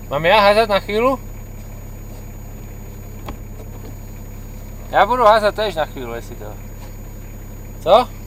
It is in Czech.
Mám já házet na chvíli? Já budu házet tež na chvíli, jestli to. Co?